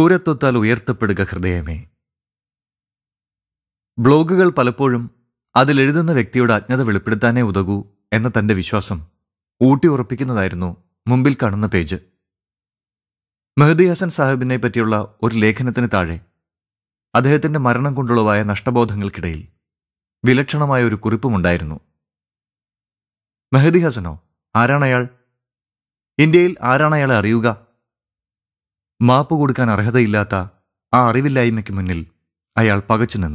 ക്രൂരത്വത്താൽ ഉയർത്തപ്പെടുക ഹൃദയമേ. ബ്ലോഗുകൾ പലപ്പോഴും അതിലെഴുതുന്ന വ്യക്തിയുടെ അജ്ഞത വെളിപ്പെടുത്താനേ ഉതകൂ എന്ന തന്റെ വിശ്വാസം ഊട്ടിയുറപ്പിക്കുന്നതായിരുന്നു മുമ്പിൽ കാണുന്ന പേജ്. മെഹദി ഹസൻ സാഹിബിനെ പറ്റിയുള്ള ഒരു ലേഖനത്തിന് താഴെ അദ്ദേഹത്തിന്റെ മരണം കൊണ്ടുള്ളവായ നഷ്ടബോധങ്ങൾക്കിടയിൽ വിലക്ഷണമായ ഒരു കുറിപ്പുമുണ്ടായിരുന്നു. മെഹദി ഹസനോ? ആരാണയാൾ? ഇന്ത്യയിൽ ആരാണയാളെ അറിയുക? മാപ്പ് കൊടുക്കാൻ അർഹതയില്ലാത്ത ആ അറിവില്ലായ്മയ്ക്ക് മുന്നിൽ അയാൾ പകച്ചു നിന്നു.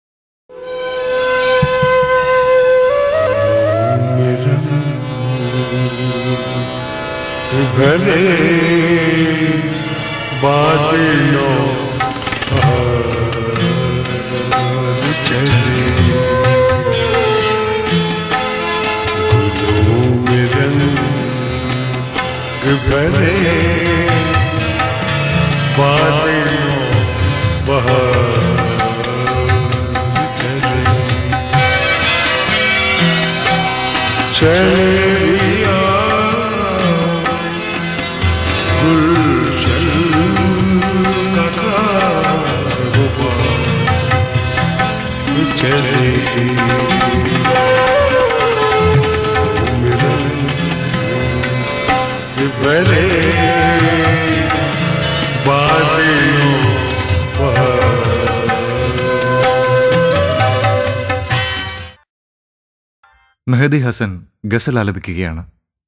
മെഹദി ഹസൻ ഗസൽ ആലപിക്കുകയാണ്.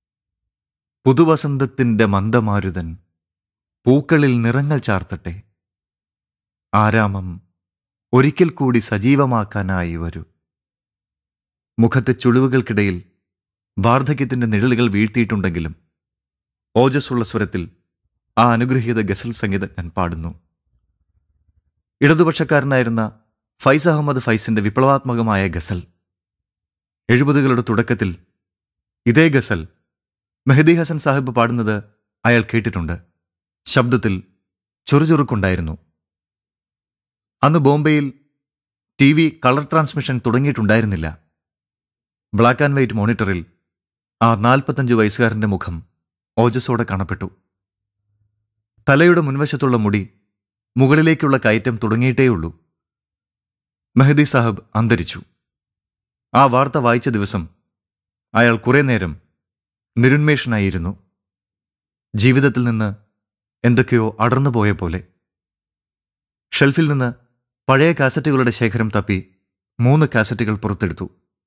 പുതുവസന്തത്തിന്റെ മന്ദമാരുതൻ പൂക്കളിൽ നിറങ്ങൾ ചാർത്തട്ടെ, ആരാമം ഒരിക്കൽ കൂടി സജീവമാക്കാനായി വരൂ. മുഖത്തെ ചുളിവുകൾക്കിടയിൽ വാർദ്ധക്യത്തിന്റെ നിഴലുകൾ വീഴ്ത്തിയിട്ടുണ്ടെങ്കിലും ഓജസ്സുള്ള സ്വരത്തിൽ ആ അനുഗ്രഹീത ഗസൽ സംഗീതജ്ഞൻ പാടുന്നു. ഇടതുപക്ഷക്കാരനായിരുന്ന ഫൈസ് അഹമ്മദ് ഫൈസിന്റെ വിപ്ലവാത്മകമായ ഗസൽ. 70കളുടെ തുടക്കത്തിൽ ഇതേ ഗസൽ മെഹദി ഹസൻ സാഹിബ് പാടുന്നത് അയാൾ കേട്ടിട്ടുണ്ട്. ശബ്ദത്തിൽ ചുറുചുറുക്കുണ്ടായിരുന്നു. അന്ന് ബോംബെയിൽ TV കളർ ട്രാൻസ്മിഷൻ തുടങ്ങിയിട്ടുണ്ടായിരുന്നില്ല. ബ്ലാക്ക് ആൻഡ് വൈറ്റ് മോണിറ്ററിൽ ആ 45 വയസ്സുകാരൻ്റെ മുഖം ഓജസ്സോടെ കാണപ്പെട്ടു. തലയുടെ മുൻവശത്തുള്ള മുടി മുകളിലേക്കുള്ള കയറ്റം തുടങ്ങിയിട്ടേയുള്ളൂ. മെഹദി സാഹിബ് അന്തരിച്ചു. ആ വാർത്ത വായിച്ച ദിവസം അയാൾ കുറേ നേരം നിരുന്മേഷനായിരുന്നു. ജീവിതത്തിൽ നിന്ന് എന്തൊക്കെയോ അടർന്നുപോയ പോലെ. ഷെൽഫിൽ നിന്ന് പഴയ കാസറ്റുകളുടെ ശേഖരം തപ്പി 3 കാസറ്റുകൾ പുറത്തെടുത്തു.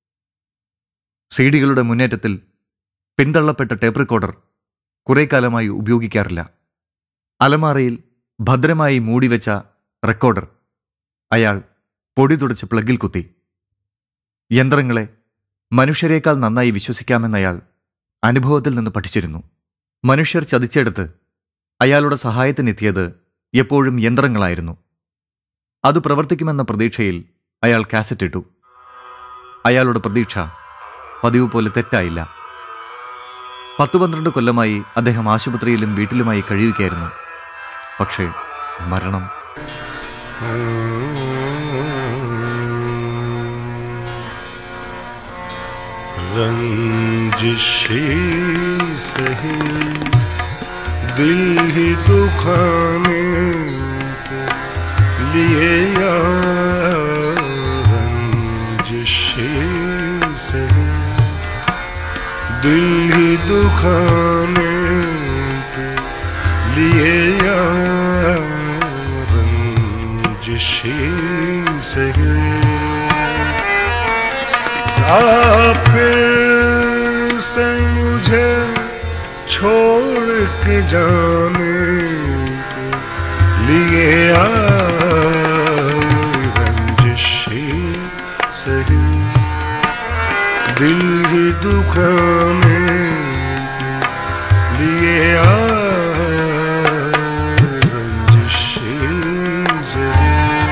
CD-കളുടെ മുന്നേറ്റത്തിൽ പിന്തള്ളപ്പെട്ട ടേപ്പ് റെക്കോർഡർ കുറേ കാലമായി ഉപയോഗിക്കാറില്ല. അലമാറയിൽ ഭദ്രമായി മൂടിവെച്ച റെക്കോർഡർ അയാൾ പൊടി തുടച്ച് പ്ലഗിൽ കുത്തി. യന്ത്രങ്ങളെ മനുഷ്യരെക്കാൾ നന്നായി വിശ്വസിക്കാമെന്നയാൾ അനുഭവത്തിൽ നിന്ന് പഠിച്ചിരുന്നു. മനുഷ്യർ ചതിച്ചെടുത്ത് അയാളുടെ സഹായത്തിനെത്തിയത് എപ്പോഴും യന്ത്രങ്ങളായിരുന്നു. അത് പ്രവർത്തിക്കുമെന്ന പ്രതീക്ഷയിൽ അയാൾ കാസറ്റ് ഇട്ടു. അയാളുടെ പ്രതീക്ഷ പതിവ് പോലെ തെറ്റായില്ല. 10-12 കൊല്ലമായി അദ്ദേഹം ആശുപത്രിയിലും വീട്ടിലുമായി കഴിയുകയായിരുന്നു. പക്ഷേ മരണം रंजिशे सही दिल ही दुखाने के लिए यार, रंजिशे सही दिल ही दुखाने के लिए यार, रंजिशे सही फिर से मुझे छोड़ के जाने के लिए रंजिशे सही दिल ही दुखाने के लिए रंजिशे सही.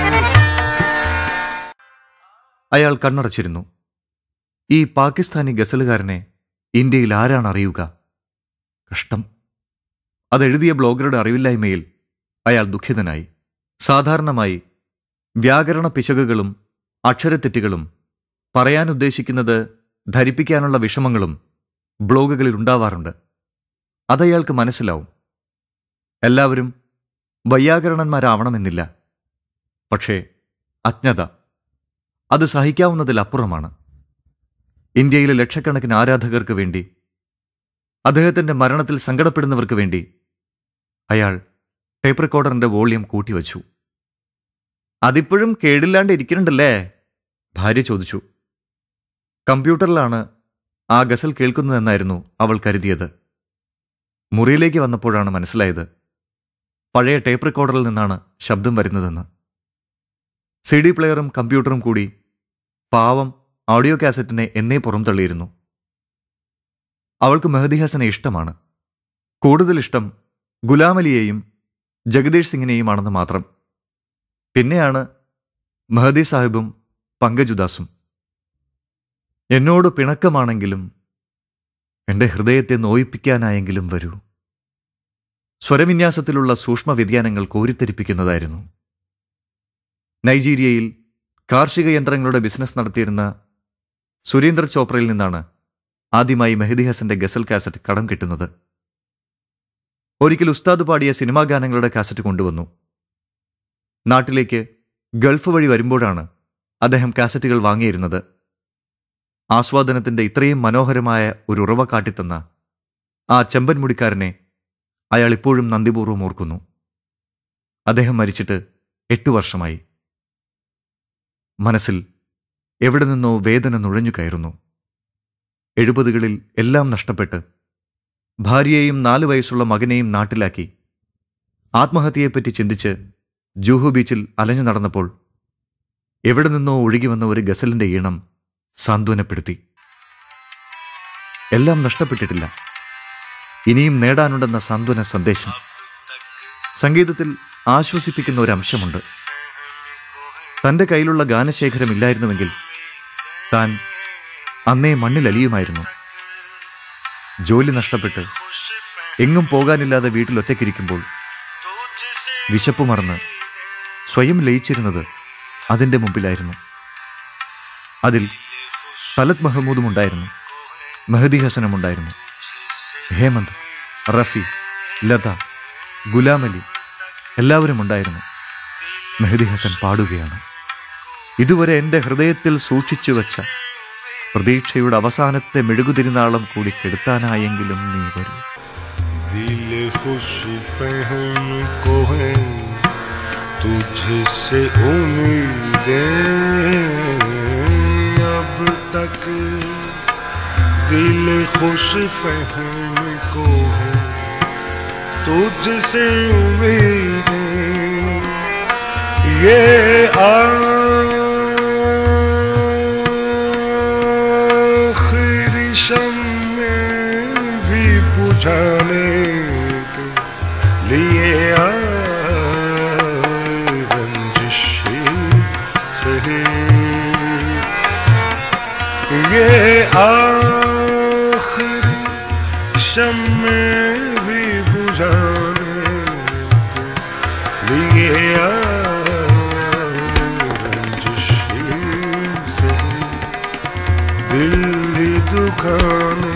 അയാൾ കണ്ണടച്ചിരുന്നു. ഈ പാകിസ്ഥാനി ഗസലുകാരനെ ഇന്ത്യയിൽ ആരാണ് അറിയുക? കഷ്ടം. അതെഴുതിയ ബ്ലോഗറുടെ അറിവില്ലായ്മയിൽ അയാൾ ദുഃഖിതനായി. സാധാരണമായി വ്യാകരണ പിശകുകളും അക്ഷരത്തെറ്റുകളും പറയാനുദ്ദേശിക്കുന്നത് ധരിപ്പിക്കാനുള്ള വിഷമങ്ങളും ബ്ലോഗുകളിൽ ഉണ്ടാവാറുണ്ട്. അതയാൾക്ക് മനസ്സിലാവും. എല്ലാവരും വൈയാകരണന്മാരാവണമെന്നില്ല. പക്ഷേ അജ്ഞത അത് സഹിക്കാവുന്നതിലപ്പുറമാണ്. ഇന്ത്യയിലെ ലക്ഷക്കണക്കിന് ആരാധകർക്ക് വേണ്ടി, അദ്ദേഹത്തിൻ്റെ മരണത്തിൽ സങ്കടപ്പെടുന്നവർക്ക് വേണ്ടി അയാൾ ടേപ്പ് റെക്കോർഡറിൻ്റെ വോള്യം കൂട്ടിവച്ചു. അതിപ്പോഴും കേടില്ലാണ്ട് ഇരിക്കുന്നുണ്ടല്ലേ? ഭാര്യ ചോദിച്ചു. കമ്പ്യൂട്ടറിലാണ് ആ ഗസൽ കേൾക്കുന്നതെന്നായിരുന്നു അവൾ കരുതിയത്. മുറിയിലേക്ക് വന്നപ്പോഴാണ് മനസ്സിലായത് പഴയ ടേപ്പ് റെക്കോർഡറിൽ നിന്നാണ് ശബ്ദം വരുന്നതെന്ന്. CD പ്ലെയറും കമ്പ്യൂട്ടറും കൂടി പാവം ഓഡിയോ കാസറ്റിനെ എന്നേ പുറംതള്ളിയിരുന്നു. അവൾക്ക് മെഹദി ഹസനെ ഇഷ്ടമാണ്. കൂടുതൽ ഇഷ്ടം ഗുലാം അലിയെയും ജഗദീഷ് സിംഗിനെയുമാണെന്ന് മാത്രം. പിന്നെയാണ് മെഹദി സാഹിബും പങ്കജുദാസും. എന്നോട് പിണക്കമാണെങ്കിലും എൻ്റെ ഹൃദയത്തെ നോയിപ്പിക്കാനായെങ്കിലും വരൂ. സ്വരവിന്യാസത്തിലുള്ള സൂക്ഷ്മ വ്യതിയാനങ്ങൾ കോരിത്തെരിപ്പിക്കുന്നതായിരുന്നു. നൈജീരിയയിൽ കാർഷിക യന്ത്രങ്ങളുടെ ബിസിനസ് നടത്തിയിരുന്ന സുരേന്ദർ ചോപ്രയിൽ നിന്നാണ് ആദ്യമായി മെഹദി ഹസന്റെ ഗസൽ കാസറ്റ് കടം കിട്ടുന്നത്. ഒരിക്കൽ ഉസ്താദ് പാടിയ സിനിമാ ഗാനങ്ങളുടെ കാസറ്റ് കൊണ്ടുവന്നു. നാട്ടിലേക്ക് ഗൾഫ് വഴി വരുമ്പോഴാണ് അദ്ദേഹം കാസറ്റുകൾ വാങ്ങിയിരുന്നത്. ആസ്വാദനത്തിൻ്റെ ഇത്രയും മനോഹരമായ ഒരു ഉറവ കാട്ടിത്തന്ന ആ ചെമ്പൻ മുടിക്കാരനെ അയാൾ ഇപ്പോഴും നന്ദിപൂർവ്വം ഓർക്കുന്നു. അദ്ദേഹം മരിച്ചിട്ട് 8 വർഷമായി. മനസ്സിൽ എവിടെ നിന്നോ വേദന നുഴഞ്ഞു കയറുന്നു. 70കളിൽ എല്ലാം നഷ്ടപ്പെട്ട് ഭാര്യയെയും 4 വയസ്സുള്ള മകനെയും നാട്ടിലാക്കി ആത്മഹത്യയെപ്പറ്റി ചിന്തിച്ച് ജൂഹു ബീച്ചിൽ അലഞ്ഞു നടന്നപ്പോൾ എവിടെ നിന്നോ ഒഴുകി വന്ന ഒരു ഗസലിൻ്റെ ഈണം സാന്ത്വനപ്പെടുത്തി. എല്ലാം നഷ്ടപ്പെട്ടിട്ടില്ല, ഇനിയും നേടാനുണ്ടെന്ന സാന്ത്വന സന്ദേശം. സംഗീതത്തിൽ ആശ്വസിപ്പിക്കുന്ന ഒരു അംശമുണ്ട്. തൻ്റെ കയ്യിലുള്ള ഗാനശേഖരമില്ലായിരുന്നുവെങ്കിൽ താൻ അന്നേ മണ്ണിലലിയുമായിരുന്നു. ജോലി നഷ്ടപ്പെട്ട് എങ്ങും പോകാനില്ലാതെ വീട്ടിലൊറ്റയ്ക്കിരിക്കുമ്പോൾ വിശപ്പ് മറന്ന് സ്വയം ലയിച്ചിരുന്നത് അതിൻ്റെ മുമ്പിലായിരുന്നു. അതിൽ തലത് മഹമ്മൂദും ഉണ്ടായിരുന്നു, മെഹദി ഹസനും ഉണ്ടായിരുന്നു, ഹേമന്ത്, റഫി, ലത, ഗുലാം അലി എല്ലാവരും ഉണ്ടായിരുന്നു. മെഹദി ഹസൻ പാടുകയാണ്. ഇതുവരെ എൻ്റെ ഹൃദയത്തിൽ സൂക്ഷിച്ചു വച്ച പ്രതീക്ഷയുടെ അവസാനത്തെ മെഴുകുതിരുനാളം കൂടി കെടുത്താനായെങ്കിലും നീ വരൂ. दिल खुश फहम को है तुझसे उम्मीदें अब तक, दिल खुश फहम को है तुझसे उम्मीदें, ये आखिरी शम्मे भी बुझाने के लिए रंजिशें सही, ये आखिरी शम्मे भी बुझाने के लिए रंजिशें सही, दिल ही दुखाने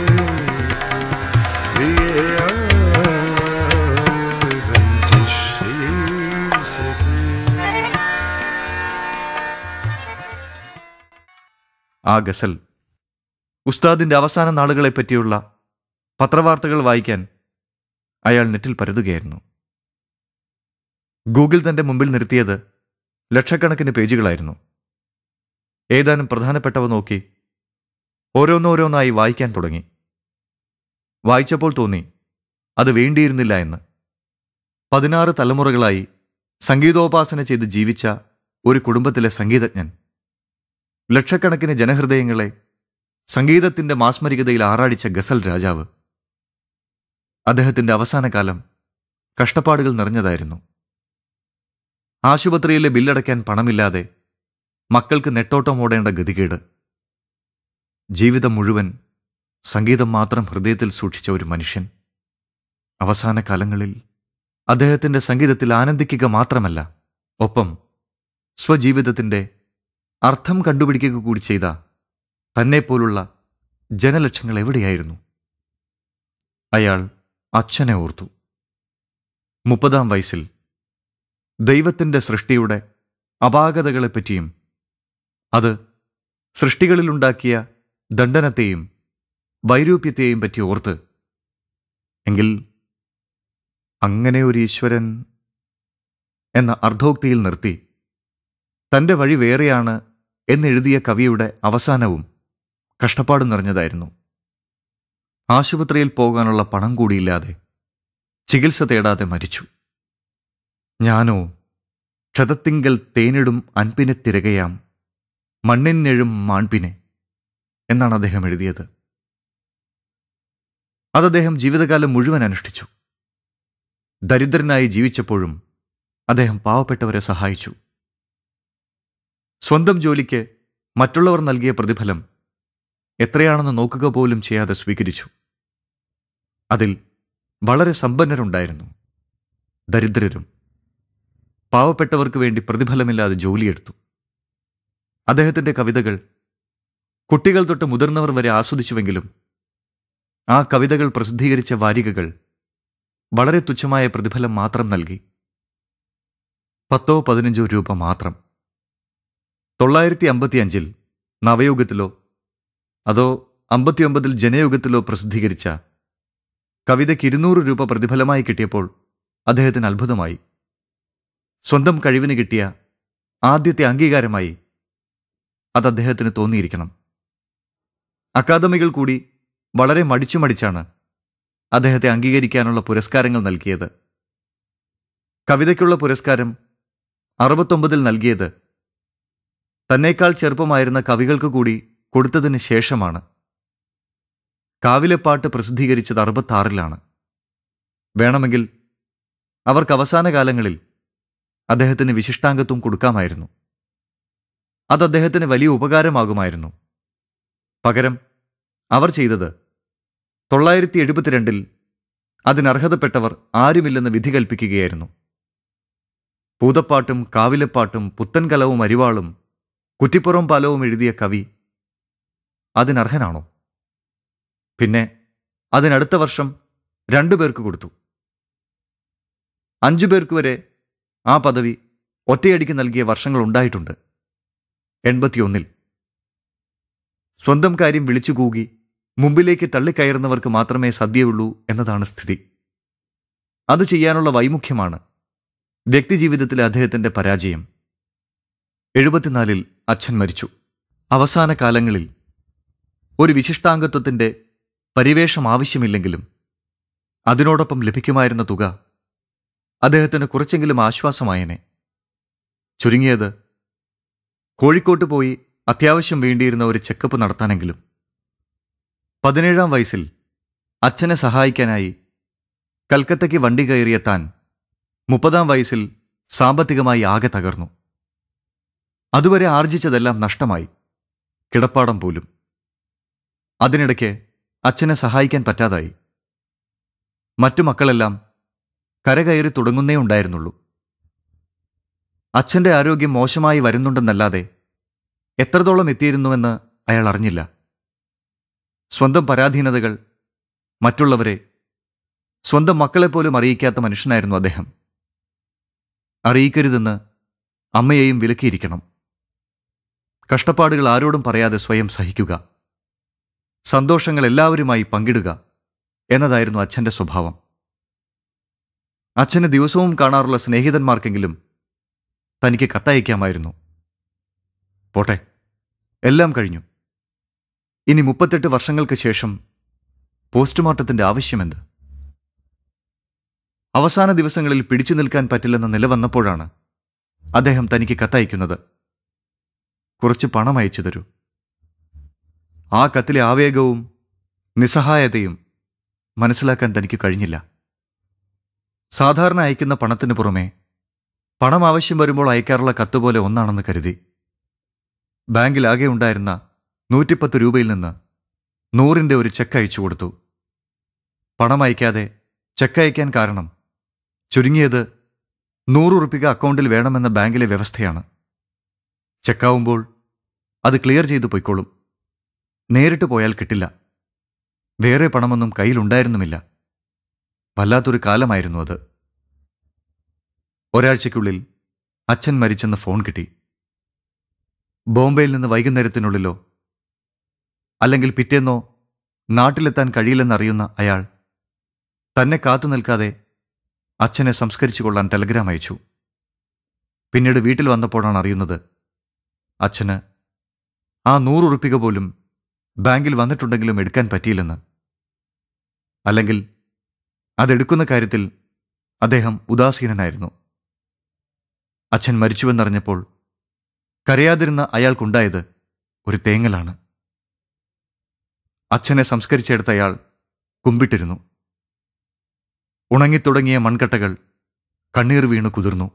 ആ ഗസൽ ഉസ്താദിൻ്റെ അവസാന നാളുകളെപ്പറ്റിയുള്ള പത്രവാർത്തകൾ വായിക്കാൻ അയാൾ നെറ്റിൽ പരതുകയായിരുന്നു. ഗൂഗിൾ തൻ്റെ മുമ്പിൽ നിർത്തിയത് ലക്ഷക്കണക്കിന് പേജുകളായിരുന്നു. ഏതാനും പ്രധാനപ്പെട്ടവ നോക്കി ഓരോന്നോരോന്നായി വായിക്കാൻ തുടങ്ങി. വായിച്ചപ്പോൾ തോന്നി അത് വേണ്ടിയിരുന്നില്ല എന്ന്. 16 തലമുറകളായി സംഗീതോപാസന ചെയ്ത് ജീവിച്ച ഒരു കുടുംബത്തിലെ സംഗീതജ്ഞൻ, ലക്ഷക്കണക്കിന് ജനഹൃദയങ്ങളെ സംഗീതത്തിൻ്റെ മാസ്മരികതയിൽ ആറാടിച്ച ഗസൽ രാജാവ്. അദ്ദേഹത്തിൻ്റെ അവസാന കാലം കഷ്ടപ്പാടുകൾ നിറഞ്ഞതായിരുന്നു. ആശുപത്രിയിലെ ബില്ലടയ്ക്കാൻ പണമില്ലാതെ മക്കൾക്ക് നെട്ടോട്ടം ഓടേണ്ട ഗതികേട്. ജീവിതം മുഴുവൻ സംഗീതം മാത്രം ഹൃദയത്തിൽ സൂക്ഷിച്ച ഒരു മനുഷ്യൻ അവസാന കാലങ്ങളിൽ അദ്ദേഹത്തിൻ്റെ സംഗീതത്തിൽ ആനന്ദിക്കുക മാത്രമല്ല, ഒപ്പം സ്വജീവിതത്തിൻ്റെ അർത്ഥം കണ്ടുപിടിക്കുക കൂടി ചെയ്ത തന്നെപ്പോലുള്ള ജനലക്ഷങ്ങൾ എവിടെയായിരുന്നു? അയാൾ അച്ഛനെ ഓർത്തു. 30-ാം വയസ്സിൽ ദൈവത്തിൻ്റെ സൃഷ്ടിയുടെ അപാകതകളെപ്പറ്റിയും അത് സൃഷ്ടികളിലുണ്ടാക്കിയ ദണ്ഡനത്തെയും വൈരൂപ്യത്തെയും പറ്റി ഓർത്ത്, എങ്കിൽ അങ്ങനെ ഒരു ഈശ്വരൻ എന്ന അർദ്ധോക്തിയിൽ നിർത്തി തൻ്റെ വഴി വേറെയാണ് എന്നെഴുതിയ കവിയുടെ അവസാനവും കഷ്ടപ്പാട് നിറഞ്ഞതായിരുന്നു. ആശുപത്രിയിൽ പോകാനുള്ള പണം കൂടിയില്ലാതെ ചികിത്സ തേടാതെ മരിച്ചു. ഞാനോ ക്ഷതത്തിങ്കൽ തേനിടും അൻപിനെ തിരകയാം മണ്ണിനെഴും മാൺപിനെ എന്നാണ് അദ്ദേഹം എഴുതിയത്. അത് അദ്ദേഹം ജീവിതകാലം മുഴുവൻ അനുഷ്ഠിച്ചു. ദരിദ്രനായി ജീവിച്ചപ്പോഴും അദ്ദേഹം പാവപ്പെട്ടവരെ സഹായിച്ചു. സ്വന്തം ജോലിക്ക് മറ്റുള്ളവർ നൽകിയ പ്രതിഫലം എത്രയാണെന്ന് നോക്കുക പോലും ചെയ്യാതെ സ്വീകരിച്ചു. അതിൽ വളരെ സമ്പന്നരുണ്ടായിരുന്നു, ദരിദ്രരും. പാവപ്പെട്ടവർക്ക് വേണ്ടി പ്രതിഫലമില്ലാതെ ജോലിയെടുത്തു. അദ്ദേഹത്തിൻ്റെ കവിതകൾ കുട്ടികൾ തൊട്ട് മുതിർന്നവർ വരെ ആസ്വദിച്ചുവെങ്കിലും ആ കവിതകൾ പ്രസിദ്ധീകരിച്ച വാരികകൾ വളരെ തുച്ഛമായ പ്രതിഫലം മാത്രം നൽകി. 10-15 രൂപ മാത്രം. 955 നവയുഗത്തിലോ അതോ 59 ജനയുഗത്തിലോ പ്രസിദ്ധീകരിച്ച കവിതയ്ക്ക് 200 രൂപ പ്രതിഫലമായി കിട്ടിയപ്പോൾ അദ്ദേഹത്തിന് അത്ഭുതമായി. സ്വന്തം കഴിവിന് കിട്ടിയ ആദ്യത്തെ അംഗീകാരമായി അത് അദ്ദേഹത്തിന് തോന്നിയിരിക്കണം. അക്കാദമികൾ കൂടി വളരെ മടിച്ചാണ് അദ്ദേഹത്തെ അംഗീകരിക്കാനുള്ള പുരസ്കാരങ്ങൾ നൽകിയത്. കവിതയ്ക്കുള്ള പുരസ്കാരം 69 നൽകിയത് തന്നേക്കാൾ ചെറുപ്പമായിരുന്ന കവികൾക്ക് കൂടി കൊടുത്തതിന് ശേഷമാണ്. കാവിലെപ്പാട്ട് പ്രസിദ്ധീകരിച്ചത് 66 വേണമെങ്കിൽ അവർക്ക് അവസാന കാലങ്ങളിൽ അദ്ദേഹത്തിന് വിശിഷ്ടാംഗത്വം കൊടുക്കാമായിരുന്നു. അത് അദ്ദേഹത്തിന് വലിയ ഉപകാരമാകുമായിരുന്നു. പകരം അവർ ചെയ്തത് 972 അതിനർഹതപ്പെട്ടവർ ആരുമില്ലെന്ന് വിധി കൽപ്പിക്കുകയായിരുന്നു. പൂതപ്പാട്ടും കാവിലെപ്പാട്ടും പുത്തൻകലവും അരിവാളും കുറ്റിപ്പുറം പാലവും എഴുതിയ കവി അതിനർഹനാണോ? പിന്നെ അതിനടുത്ത വർഷം 2 പേർക്ക് കൊടുത്തു. 5 പേർക്ക് വരെ ആ പദവി ഒറ്റയടിക്ക് നൽകിയ വർഷങ്ങൾ ഉണ്ടായിട്ടുണ്ട്. 81 സ്വന്തം കാര്യം വിളിച്ചുകൂകി മുമ്പിലേക്ക് തള്ളിക്കയറുന്നവർക്ക് മാത്രമേ സദ്യയുള്ളൂ എന്നതാണ് സ്ഥിതി. അത് ചെയ്യാനുള്ള വൈമുഖ്യമാണ് വ്യക്തിജീവിതത്തിലെ അദ്ദേഹത്തിൻ്റെ പരാജയം. 74 അച്ഛൻ മരിച്ചു. അവസാന കാലങ്ങളിൽ ഒരു വിശിഷ്ടാംഗത്വത്തിൻ്റെ പരിവേഷം ആവശ്യമില്ലെങ്കിലും അതിനോടൊപ്പം ലഭിക്കുമായിരുന്ന തുക അദ്ദേഹത്തിന് കുറച്ചെങ്കിലും ആശ്വാസമായനെ. ചുരുങ്ങിയത് കോഴിക്കോട്ട് പോയി അത്യാവശ്യം വേണ്ടിയിരുന്ന ഒരു ചെക്കപ്പ് നടത്താനെങ്കിലും. 17-ാം വയസ്സിൽ അച്ഛനെ സഹായിക്കാനായി കൽക്കത്തയ്ക്ക് വണ്ടി കയറിയ താൻ 30-ാം വയസ്സിൽ സാമ്പത്തികമായി ആകെ തകർന്നു. അതുവരെ ആർജിച്ചതെല്ലാം നഷ്ടമായി, കിടപ്പാടം പോലും. അതിനിടയ്ക്ക് അച്ഛനെ സഹായിക്കാൻ പറ്റാതായി. മറ്റു മക്കളെല്ലാം കരകയറി തുടങ്ങുന്നേ ഉണ്ടായിരുന്നുള്ളൂ. അച്ഛൻ്റെ ആരോഗ്യം മോശമായി വരുന്നുണ്ടെന്നല്ലാതെ എത്രത്തോളം എത്തിയിരുന്നുവെന്ന് അയാൾ അറിഞ്ഞില്ല. സ്വന്തം പരാധീനതകൾ മറ്റുള്ളവരെ, സ്വന്തം മക്കളെപ്പോലും അറിയിക്കാത്ത മനുഷ്യനായിരുന്നു അദ്ദേഹം. അറിയിക്കരുതെന്ന് അമ്മയെയും വിലക്കിയിരിക്കണം. കഷ്ടപ്പാടുകൾ ആരോടും പറയാതെ സ്വയം സഹിക്കുക, സന്തോഷങ്ങൾ എല്ലാവരുമായി പങ്കിടുക എന്നതായിരുന്നു അച്ഛൻ്റെ സ്വഭാവം. അച്ഛനെ ദിവസവും കാണാറുള്ള സ്നേഹിതന്മാർക്കെങ്കിലും തനിക്ക് കത്തയക്കാമായിരുന്നു. പോട്ടെ, എല്ലാം കഴിഞ്ഞു. ഇനി 38 വർഷങ്ങൾക്ക് ശേഷം പോസ്റ്റ്മോർട്ടത്തിൻ്റെ ആവശ്യമെന്ത്? അവസാന ദിവസങ്ങളിൽ പിടിച്ചു നിൽക്കാൻ പറ്റില്ലെന്ന നില വന്നപ്പോഴാണ് അദ്ദേഹം തനിക്ക് കത്തയക്കുന്നത്. കുറച്ച് പണം അയച്ചു തരൂ. ആ കത്തിലെ ആവേഗവും നിസ്സഹായതയും മനസ്സിലാക്കാൻ തനിക്ക് കഴിഞ്ഞില്ല. സാധാരണ അയക്കുന്ന പണത്തിന് പുറമെ പണം ആവശ്യം വരുമ്പോൾ അയക്കാറുള്ള കത്ത് പോലെ ഒന്നാണെന്ന് കരുതി ബാങ്കിലാകെ ഉണ്ടായിരുന്ന 110 രൂപയിൽ നിന്ന് 100-ന്റെ ഒരു ചെക്ക് അയച്ചു കൊടുത്തു. പണം അയക്കാതെ ചെക്ക് അയക്കാൻ കാരണം ചുരുങ്ങിയത് 100 ഉറുപ്പിക അക്കൗണ്ടിൽ വേണമെന്ന ബാങ്കിലെ വ്യവസ്ഥയാണ്. ചെക്കാവുമ്പോൾ അത് ക്ലിയർ ചെയ്തു പൊയ്ക്കോളും. നേരിട്ട് പോയാൽ കിട്ടില്ല. വേറെ പണമൊന്നും കയ്യിലുണ്ടായിരുന്നുമില്ല. വല്ലാത്തൊരു കാലമായിരുന്നു അത്. ഒരാഴ്ചയ്ക്കുള്ളിൽ അച്ഛൻ മരിച്ചെന്ന് ഫോൺ കിട്ടി. ബോംബെയിൽ നിന്ന് വൈകുന്നേരത്തിനുള്ളിലോ അല്ലെങ്കിൽ പിറ്റേന്നോ നാട്ടിലെത്താൻ കഴിയില്ലെന്നറിയുന്ന അയാൾ തന്നെ കാത്തു നിൽക്കാതെ അച്ഛനെ സംസ്കരിച്ചു കൊള്ളാൻ ടെലഗ്രാം അയച്ചു. പിന്നീട് വീട്ടിൽ വന്നപ്പോഴാണ് അറിയുന്നത് അച്ഛന് ആ 100 ഉറുപ്പിക പോലും ബാങ്കിൽ വന്നിട്ടുണ്ടെങ്കിലും എടുക്കാൻ പറ്റിയില്ലെന്ന്. അല്ലെങ്കിൽ അതെടുക്കുന്ന കാര്യത്തിൽ അദ്ദേഹം ഉദാസീനനായിരുന്നു. അച്ഛൻ മരിച്ചുവെന്നറിഞ്ഞപ്പോൾ കരയാതിരുന്ന അയാൾക്കുണ്ടായത് ഒരു തേങ്ങലാണ്. അച്ഛനെ സംസ്കരിച്ചെടുത്ത അയാൾ കുമ്പിട്ടിരുന്നു. ഉണങ്ങിത്തുടങ്ങിയ മൺകട്ടകൾ കണ്ണീർ വീണു കുതിർന്നു.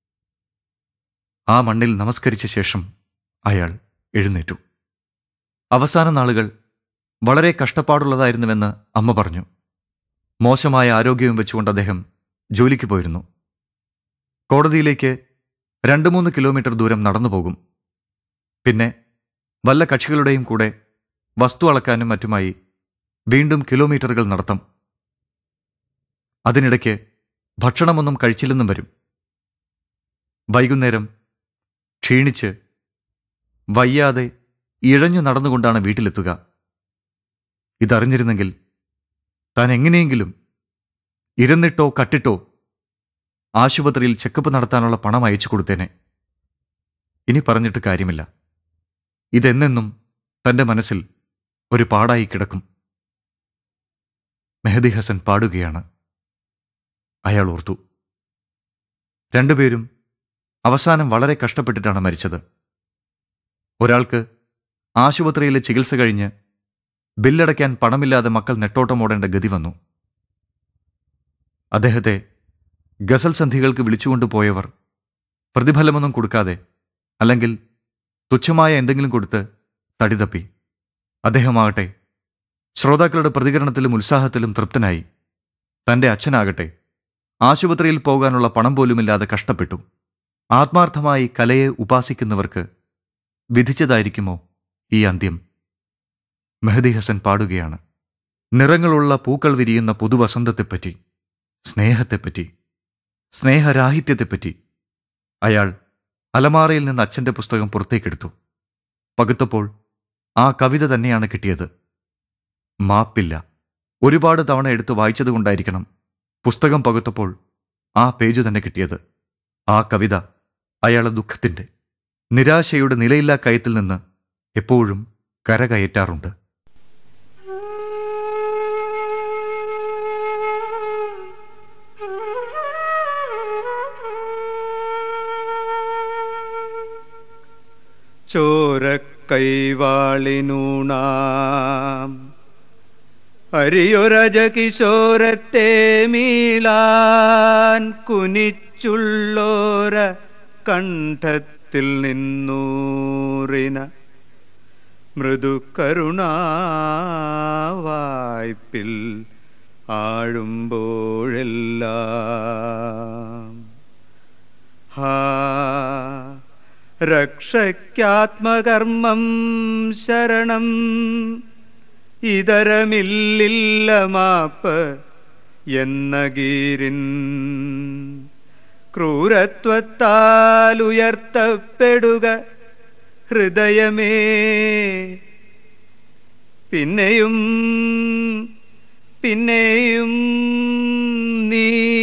ആ മണ്ണിൽ നമസ്കരിച്ച ശേഷം അയാൾ എഴുന്നേറ്റു. അവസാന നാളുകൾ വളരെ കഷ്ടപ്പാടുള്ളതായിരുന്നുവെന്ന് അമ്മ പറഞ്ഞു. മോശമായ ആരോഗ്യവും വെച്ചുകൊണ്ട് അദ്ദേഹം ജോലിക്ക് പോയിരുന്നു. കോടതിയിലേക്ക് 2-3 കിലോമീറ്റർ ദൂരം നടന്നു പോകും. പിന്നെ വല്ല കക്ഷികളുടെയും കൂടെ വസ്തു അളക്കാനും മറ്റുമായി വീണ്ടും കിലോമീറ്ററുകൾ നടത്തം. അതിനിടയ്ക്ക് ഭക്ഷണമൊന്നും കഴിച്ചില്ലെന്നും വരും. വൈകുന്നേരം ക്ഷീണിച്ച് വയ്യാതെ ഇഴഞ്ഞു നടന്നുകൊണ്ടാണ് വീട്ടിലെത്തുക. ഇതറിഞ്ഞിരുന്നെങ്കിൽ താൻ എങ്ങനെയെങ്കിലും ഇരുന്നിട്ടോ കട്ടിട്ടോ ആശുപത്രിയിൽ ചെക്കപ്പ് നടത്താനുള്ള പണം അയച്ചു കൊടുത്തേനെ. ഇനി പറഞ്ഞിട്ട് കാര്യമില്ല. ഇതെന്നെന്നും തൻ്റെ മനസ്സിൽ ഒരു പാടായി കിടക്കും. മെഹദി ഹസൻ പാടുകയാണ്. അയാൾ ഓർത്തു, രണ്ടുപേരും അവസാനം വളരെ കഷ്ടപ്പെട്ടിട്ടാണ് മരിച്ചത്. ഒരാൾക്ക് ആശുപത്രിയിലെ ചികിത്സ കഴിഞ്ഞ് ബില്ലടയ്ക്കാൻ പണമില്ലാതെ മക്കൾ നെട്ടോട്ടമോടേണ്ട ഗതി വന്നു. അദ്ദേഹത്തെ ഗസൽ സന്ധികൾക്ക് വിളിച്ചുകൊണ്ടുപോയവർ പ്രതിഫലമൊന്നും കൊടുക്കാതെ അല്ലെങ്കിൽ തുച്ഛമായ എന്തെങ്കിലും കൊടുത്ത് തടിതപ്പി. അദ്ദേഹമാകട്ടെ ശ്രോതാക്കളുടെ പ്രതികരണത്തിലും ഉത്സാഹത്തിലും തൃപ്തനായി. തൻ്റെ അച്ഛനാകട്ടെ ആശുപത്രിയിൽ പോകാനുള്ള പണം പോലുമില്ലാതെ കഷ്ടപ്പെട്ടു. ആത്മാർത്ഥമായി കലയെ ഉപാസിക്കുന്നവർക്ക് വിധിച്ചതായിരിക്കുമോ ഈ അന്ത്യം? മെഹദി ഹസൻ പാടുകയാണ്. നിറങ്ങളുള്ള പൂക്കൾ വിരിയുന്ന പുതുവസന്തത്തെപ്പറ്റി, സ്നേഹത്തെപ്പറ്റി, സ്നേഹരാഹിത്യത്തെപ്പറ്റി. അയാൾ അലമാറയിൽ നിന്ന് അച്ഛൻ്റെ പുസ്തകം പുറത്തേക്കെടുത്തു. പകുത്തപ്പോൾ ആ കവിത തന്നെയാണ് കിട്ടിയത്. മാപ്പില്ല. ഒരുപാട് തവണ എടുത്ത് വായിച്ചതുകൊണ്ടായിരിക്കണം പുസ്തകം പകുത്തപ്പോൾ ആ പേജ് തന്നെ കിട്ടിയത്. ആ കവിത അയാളെ ദുഃഖത്തിൻ്റെ, നിരാശയുടെ നിലയില്ലാ കയത്തിൽ നിന്ന് എപ്പോഴും കരകയറ്റാറുണ്ട്. ചോരക്കൈവാളിനൂണാം അരിയൊരജ കിശോരത്തെ മീളാൻ കുനിച്ചുള്ളോര കണ്ഠത്തിൽ നിന്നൂറിന മൃദുകരുണാവായ്പിൽ ആഴുമ്പോഴെല്ലാം ഹാ രക്ഷയ്ക്കാത്മകർമ്മം ശരണം, ഇതരമില്ലില്ല മാപ്പ് എന്ന ഗീരിൻ ക്രൂരത്വത്താൽ ഉയർത്തപ്പെടുക ഹൃദയമേ. പിന്നെയും പിന്നെയും നീ